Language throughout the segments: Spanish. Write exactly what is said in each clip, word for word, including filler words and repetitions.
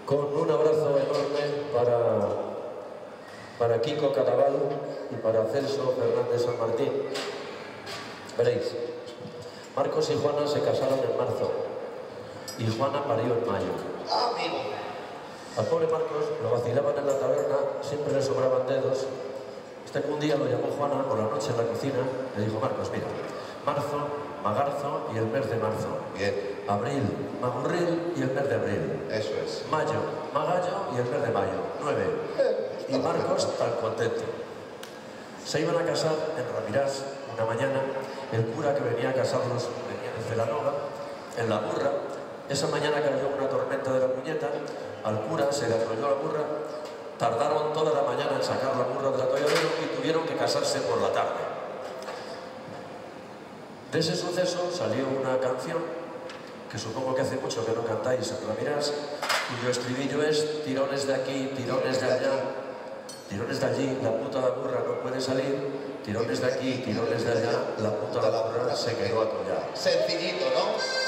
con un abrazo enorme para, para Kiko Cadaval y para Celso Fernández San Martín. Veréis, Marcos y Juana se casaron en marzo y Juana parió en mayo. Ah, amigo. Al pobre Marcos lo vacilaban en la taberna, siempre le sobraban dedos. Hasta que un día lo llamó Juana por la noche en la cocina, le dijo: Marcos, mira, marzo, magarzo y el mes de marzo. Bien. Abril, magurril y el mes de abril. Eso es. Mayo, magallo y el mes de mayo. Nueve. Y Marcos tan contento. Se iban a casar en Ramirás una mañana. El cura que venía a casarlos venía de Celanova, en la burra. Esa mañana cayó una tormenta de la puñeta. Al cura se le arrolló la burra. Tardaron toda la mañana en sacar la burra del atolladero y tuvieron que casarse por la tarde. De ese suceso salió una canción que supongo que hace mucho que no cantáis en Ramirás, cuyo estribillo es: tirones de aquí, tirones de allá, tirones de allí, la puta burra no puede salir, tirones de aquí, tirones de allá, la puta la burra se quedó atollada. Sencillito, ¿no?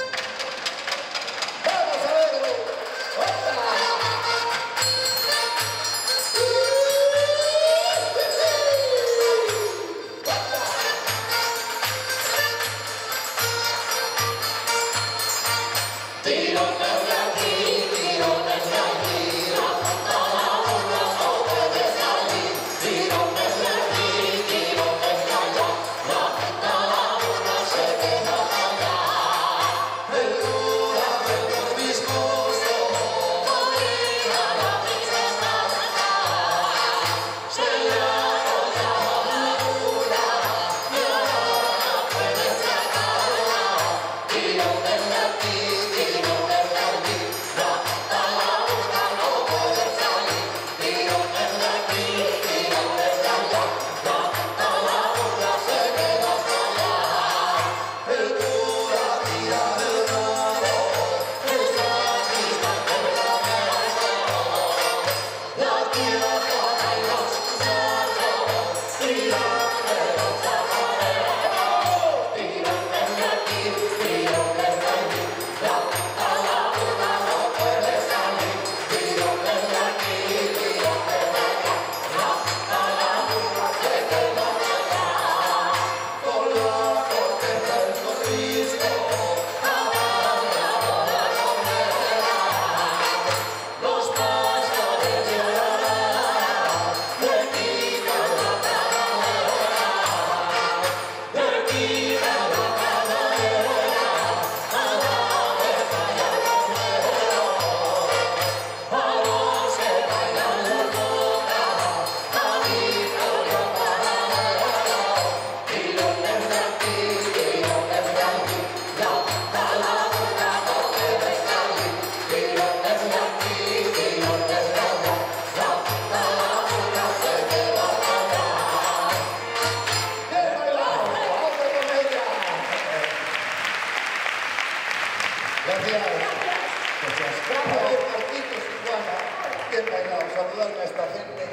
Saludarme a esta gente.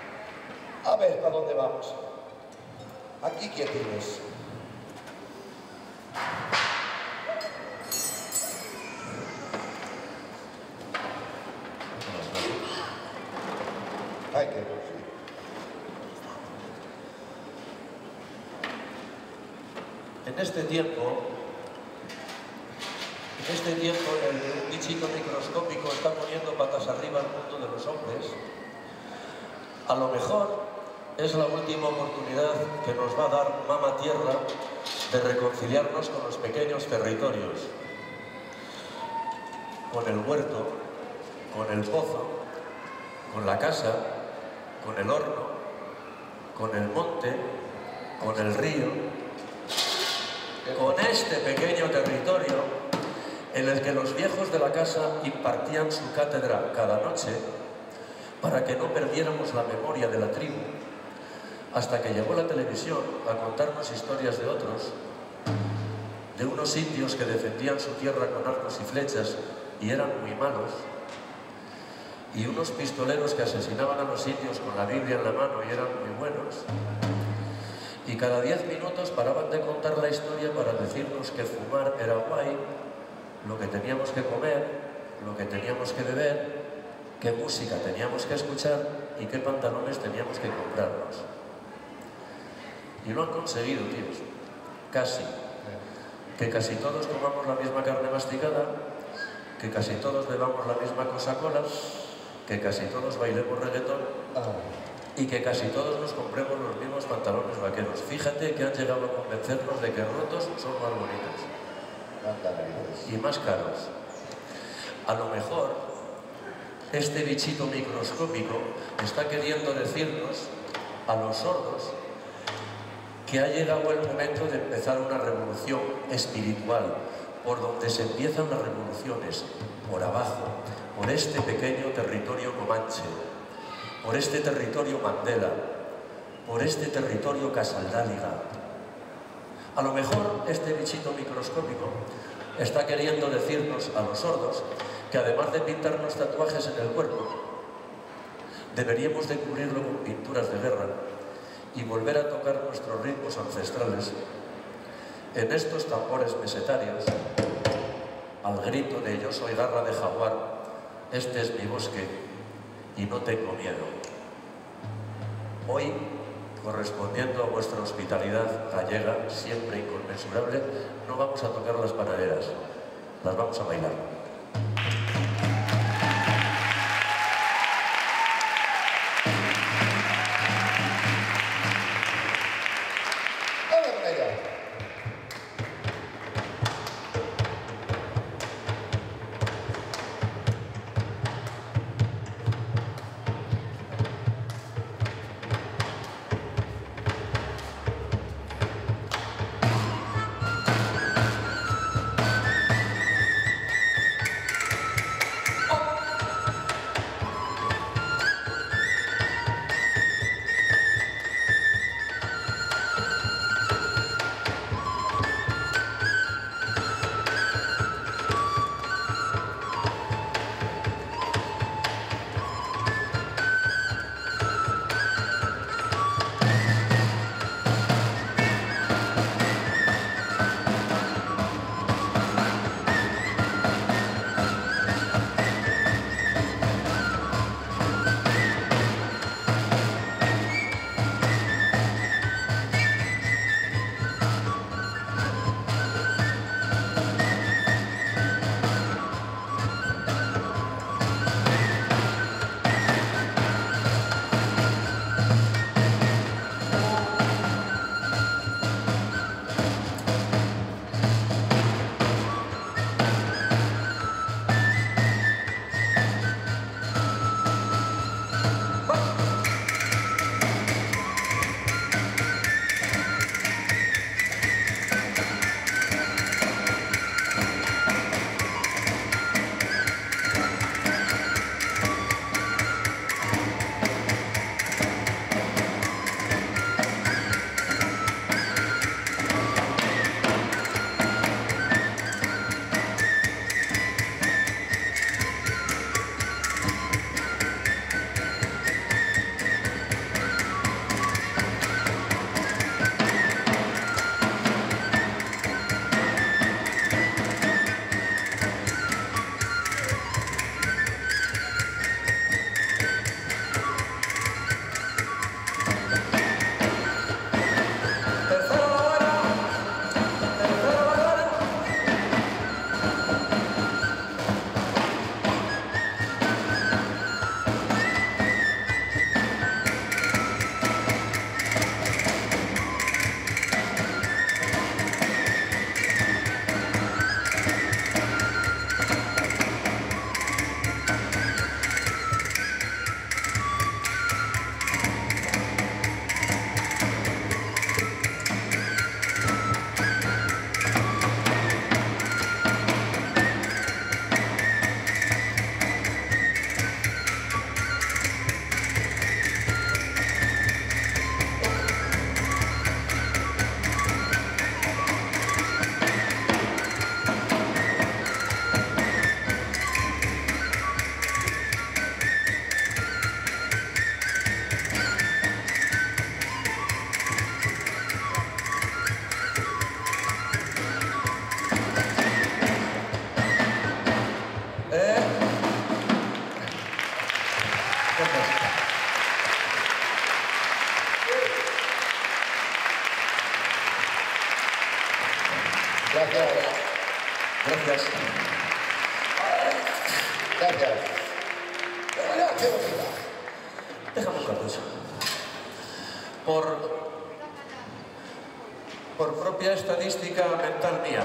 A ver, ¿para dónde vamos? Aquí, ¿qué tienes? Ay, qué bueno. En este tiempo, en este tiempo en el que un bichito microscópico está poniendo patas arriba al mundo de los hombres, a lo mejor es la última oportunidad que nos va a dar Mama Tierra de reconciliarnos con los pequeños territorios, con el huerto, con el pozo, con la casa, con el horno, con el monte, con el río, con este pequeño territorio en el que los viejos de la casa impartían su cátedra cada noche para que no perdiéramos la memoria de la tribu, hasta que llegó la televisión a contarnos historias de otros, de unos indios que defendían su tierra con arcos y flechas y eran muy malos, y unos pistoleros que asesinaban a los indios con la Biblia en la mano y eran muy buenos. Y cada diez minutos paraban de contar la historia para decirnos que fumar era guay, lo que teníamos que comer, lo que teníamos que beber, qué música teníamos que escuchar y qué pantalones teníamos que comprarnos. Y lo han conseguido, tíos. Casi. Que casi todos comamos la misma carne masticada, que casi todos bebamos la misma Coca-Cola, que casi todos bailemos reggaetón y que casi todos nos compremos los mismos pantalones vaqueros. Fíjate que han llegado a convencernos de que rotos son más bonitos y más caros. A lo mejor este bichito microscópico está queriendo decirnos a los sordos que ha llegado el momento de empezar una revolución espiritual, por donde se empiezan las revoluciones, por abajo, por este pequeño territorio comanche, por este territorio Mandela, por este territorio Casaldáliga. A lo mejor este bichito microscópico está queriendo decirnos a los sordos que además de pintarnos tatuajes en el cuerpo, deberíamos de cubrirlo con pinturas de guerra y volver a tocar nuestros ritmos ancestrales en estos tambores mesetarios, al grito de yo soy garra de jaguar, este es mi bosque y no tengo miedo. Hoy, correspondiendo a vuestra hospitalidad gallega, siempre inconmensurable, no vamos a tocar las panaderas, las vamos a bailar. Gracias. Pero ya, qué bonita. Déjame un cartucho. Por, por propia estadística mental mía,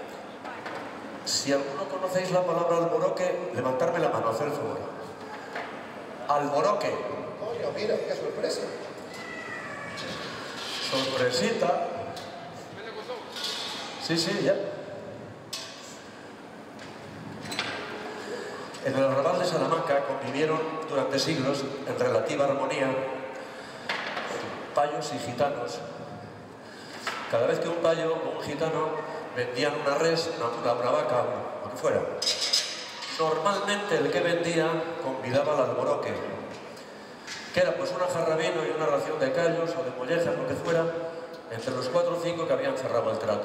si alguno conocéis la palabra alboroque, levantarme la mano, hacer el favor. Alboroque. Coño, mira, qué sorpresa. Sorpresita. Sí, sí, ya. En el arrabal de Salamanca convivieron durante siglos, en relativa armonía, payos y gitanos. Cada vez que un payo o un gitano vendían una res, una mula, una vaca, lo que fuera, normalmente el que vendía convidaba al alboroque, que era pues una jarra de vino y una ración de callos o de mollejas, lo que fuera, entre los cuatro o cinco que habían cerrado el trato.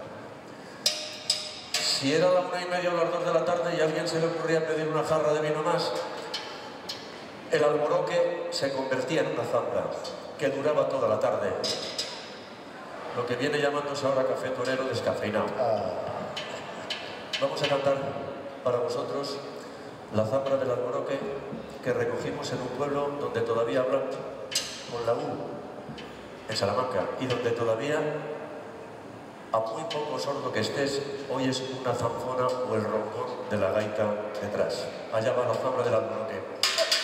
Si era la una y media o las dos de la tarde y a alguien se le ocurría pedir una jarra de vino más, el alboroque se convertía en una zambra que duraba toda la tarde. Lo que viene llamándose ahora café torero descafeinado. Vamos a cantar para vosotros la zambra del alboroque que recogimos en un pueblo donde todavía hablan con la U, en Salamanca, y donde todavía, a muy poco sordo que estés, oyes una zanfona o el roncón de la gaita detrás. Allá va la zambra del alboroque.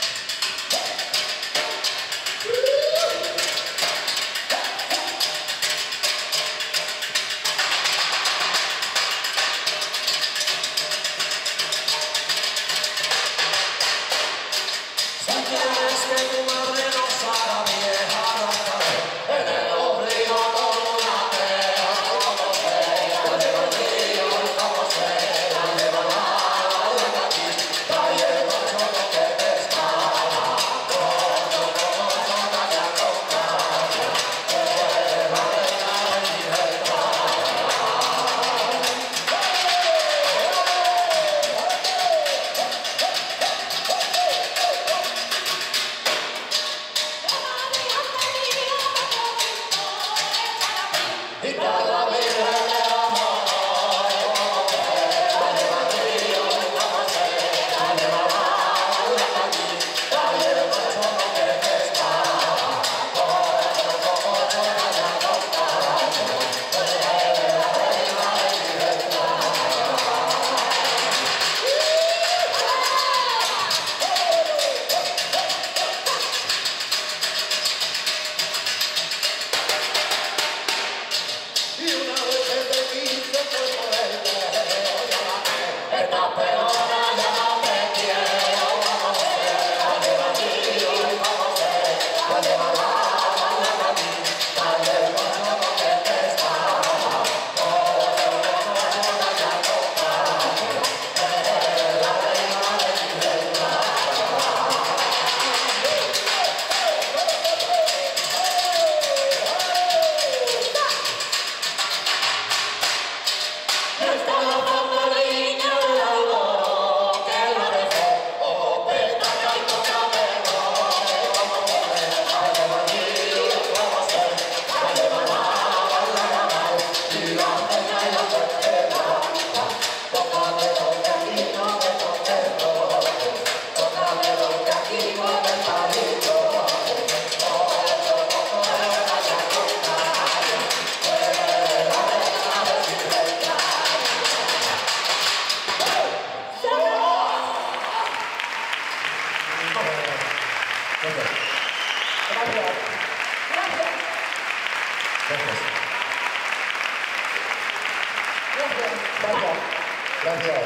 Gracias.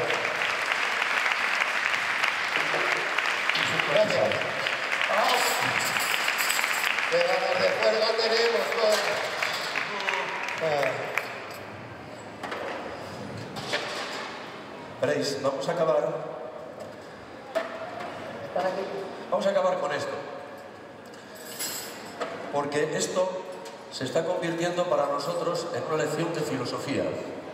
Gracias. Qué ganas de juerga tenemos, coño. Veréis, vamos a acabar. Vamos a acabar con esto. Porque esto se está convirtiendo para nosotros en una lección de filosofía.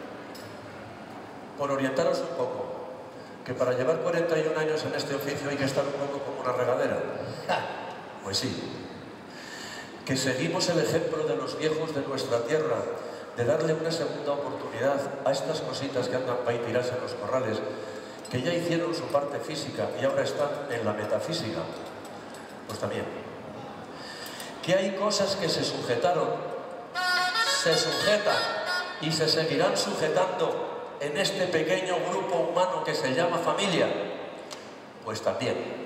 Por orientaros un poco, que para llevar cuarenta y un años en este oficio hay que estar un poco como una regadera. Pues sí. Que seguimos el ejemplo de los viejos de nuestra tierra, de darle una segunda oportunidad a estas cositas que andan para ir tirarse en los corrales que ya hicieron su parte física y ahora están en la metafísica, pues también. Que hay cosas que se sujetaron, se sujetan y se seguirán sujetando en este pequeño grupo humano que se llama familia, pues también.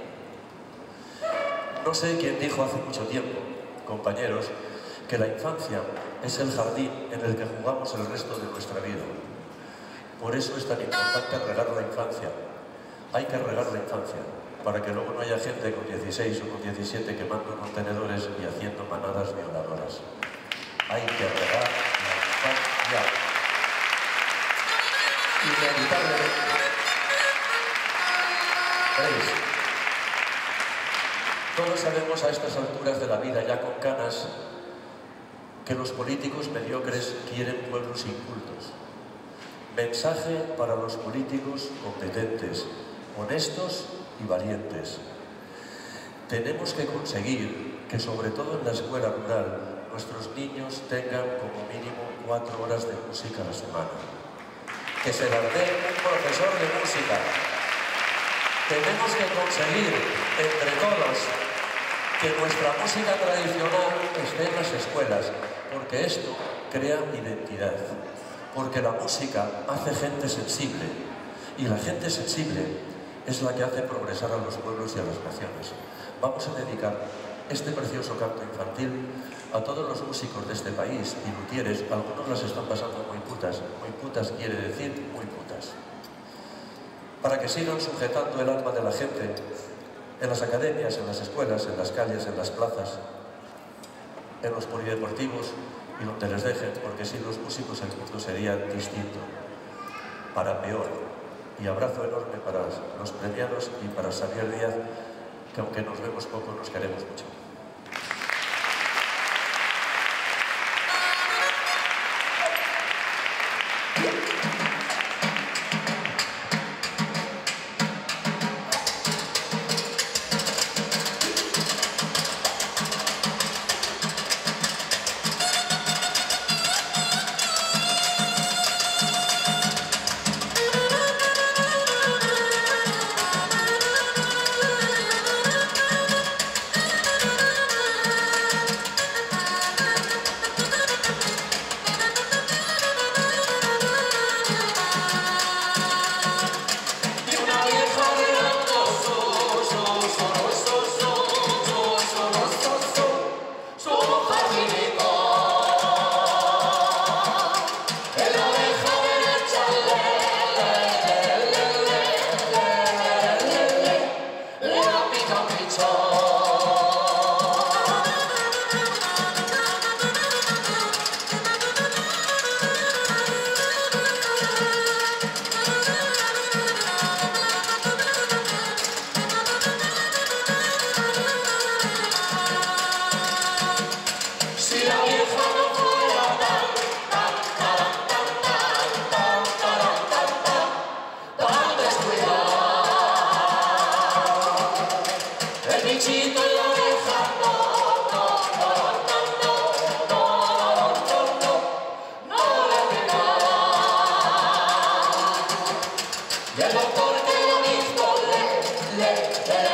No sé quién dijo hace mucho tiempo, compañeros, que la infancia es el jardín en el que jugamos el resto de nuestra vida. Por eso es tan importante regar la infancia. Hay que regar la infancia, para que luego no haya gente con dieciséis o con diecisiete quemando contenedores y haciendo manadas violadoras. Hay que regar la infancia. Inevitablemente. ¿Veis? Todos sabemos a estas alturas de la vida, ya con canas, que los políticos mediocres quieren pueblos incultos. Mensaje para los políticos competentes, honestos y valientes. Tenemos que conseguir que, sobre todo en la escuela rural, nuestros niños tengan como mínimo cuatro horas de música a la semana. Que se las dé un profesor de música. Tenemos que conseguir, entre todos, que nuestra música tradicional esté en las escuelas, porque esto crea identidad. Porque la música hace gente sensible, y la gente sensible es la que hace progresar a los pueblos y a las naciones. Vamos a dedicar este precioso canto infantil a todos los músicos de este país y luthieres. Algunos las están pasando muy putas, muy putas quiere decir muy putas, para que sigan sujetando el alma de la gente en las academias, en las escuelas, en las calles, en las plazas, en los polideportivos y donde les dejen, porque sin los músicos el mundo sería distinto, para peor. Y abrazo enorme para los premiados y para Xavier Díaz, que aunque nos vemos poco, nos queremos mucho. Y el doctor que lo mismo le, le, le